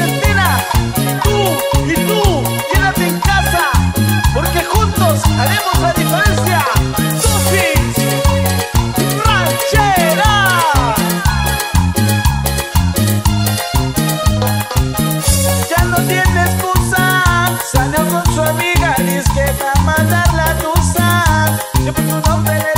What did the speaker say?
Valentina, tú y tú, quédate en casa, porque juntos haremos la diferencia. Dosis ranchera. Ya no tiene excusa, salió con su amiga, dice que va a mandar la tusa. Siempre tu nombre le